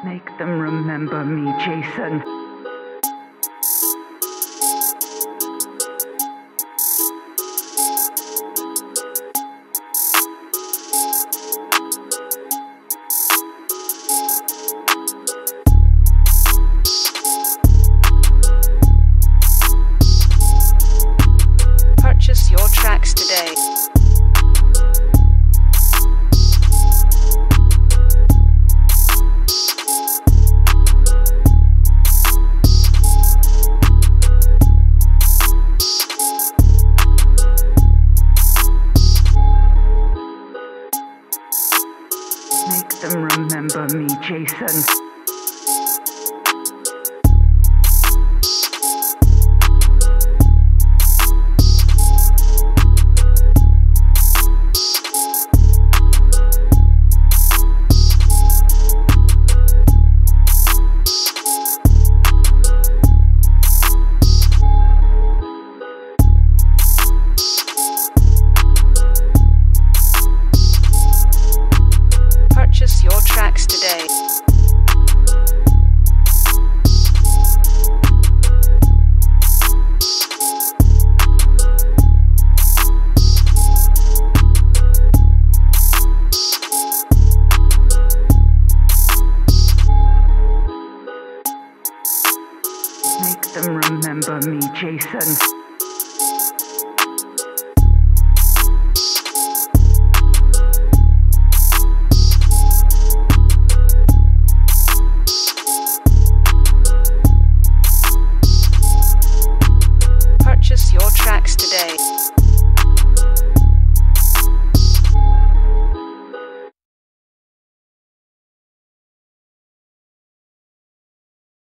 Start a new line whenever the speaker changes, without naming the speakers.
Make them remember me, Jason.
Purchase your tracks today.
Make them remember me, Jason.
Purchase your tracks today.
Make them remember me, Jason.